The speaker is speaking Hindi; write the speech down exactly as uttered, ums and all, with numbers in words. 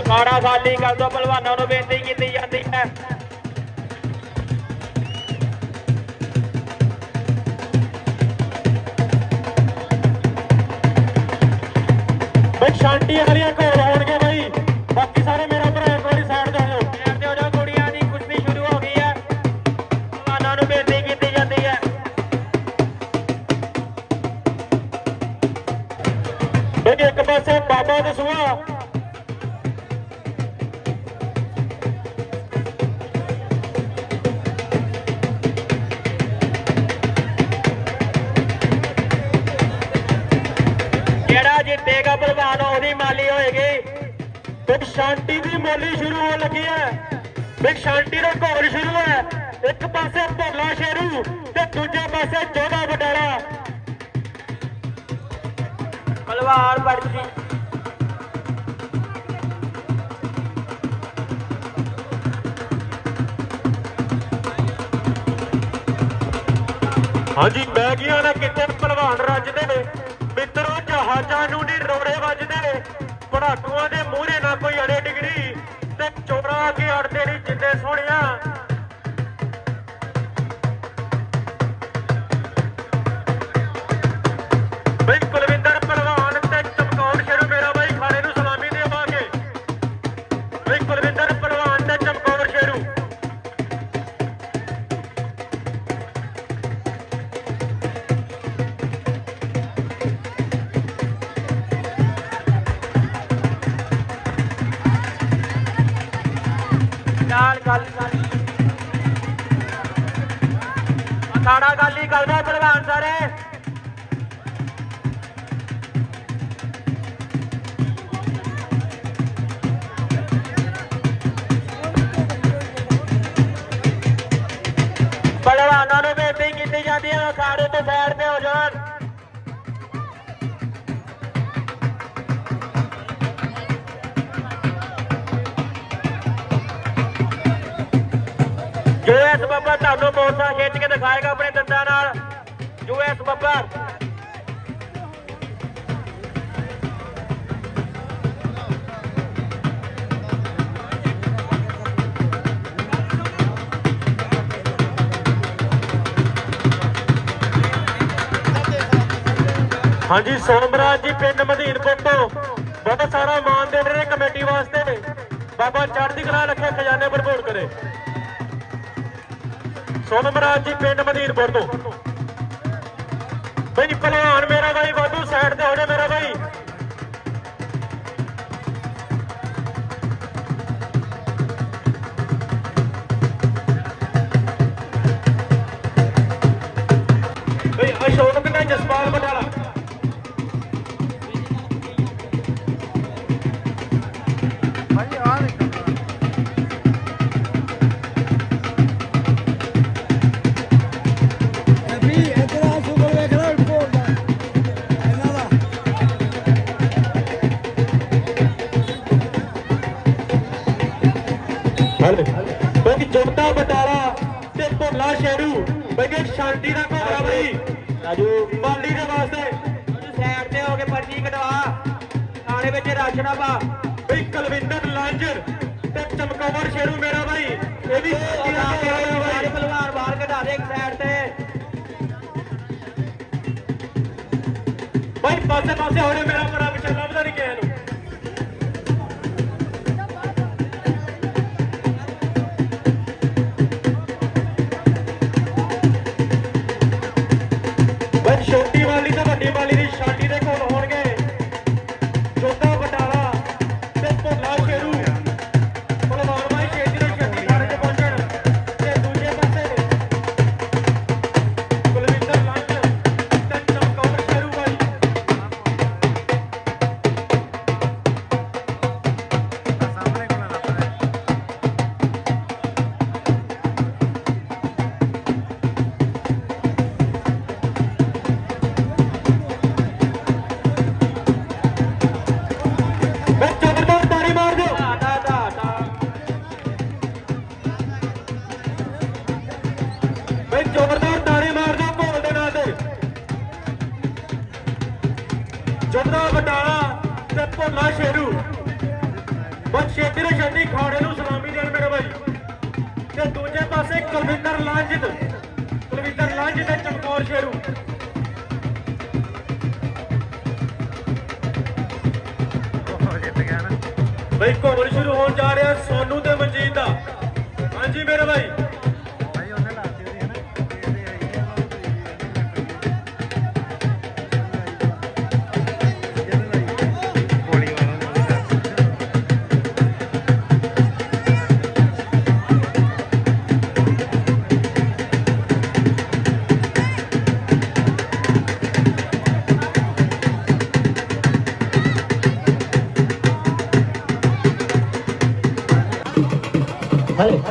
अखाड़ा खाली कर दो, पहलवानों को बेनती की जाती है। शांति वाली घोल होंगे भाई, बाकी सारे मेरा भरा एक बार साइड दे दो। साइड हो जाओ, कुड़ियां की कुश्ती शुरू हो गई है, पहलवानों को बेनती की जाती है। एक पासे बाबा दसूआ जितेगा पहलवान ओदी माली होएगी। बिग शांति की मोली शुरू हो लगी है, बिग शांति का घोल शुरू है। एक पासे भोला शेरू ते दूजे पासे चौदह बटाला। पहलवान पर्ची हाँ जी, बैगिया ने कितने पहलवान रजते मित्रों, जहाजा नूं नी रोड़े वजदे, पढ़ाकुआं दे मूहरे ना कोई अड़े डिगरी ते चोरा के अड़दे नहीं जिन्ने सोहणिया। बई कुलविंदर पहलवान ते चमकौर शेरू मेरा भाई खाने नूं सलामी देवांगे। बई कुलविंदर पहलवान ते चमकौर शेरू अखाड़ा गाली कर दो पहलवान सारे। पहलवानों को बेनती की जाती है, अखाड़े तो साइड पे हो जान। यूएस बब्बर तुहानू मोरसा खिंच के दिखाएगा अपने दंदां नाल। यूएस बब्बर हाँ जी, सोमराज जी पिंड मदीनपुर तो बहुत सारा मान दे रहे कमेटी वास्ते। बाबा चढ़ती कला रखे, खजाने भरपूर करे। सोमराज जी पिंड मदीनपुर तो भाई पहलवान मेरा भाई वाधू साइड ते हो जाए मेरा भाई। भाई अशोक ने जसपाल बटाला जोता बटाला ते भोला शेरू भाई शांति का घोड़ा भाई राजू माली के वास्ते साइड से होके पर्ची कटवा, थाने में राशन पा। भाई कुलविंदर लांजर ते चमकौर शेरू मेरा भाई, ये भी पहलवान बाहर कटा दे एक साइड से। भाई पासे पासे हो रहे मेरा बड़ा पिछले लभदा नहीं किसी नूं। छोटी वाली तो वड्डी वाली की शांति के घोल होणगे। जोता बटाला ते भोला शेरू पहलवान भाई छेती नाल छेती खाने च पहुंचण ते दूजे पासे कुलविंदर लांजर ते चमकौर शेरू भाई। कुलविंदर लांजित कुलविंदर लांजित चमकौर शेरू भाई घोल शुरू होने जा रहा सोनू ते मनजीत का। हाँ जी मेरे भाई Hey.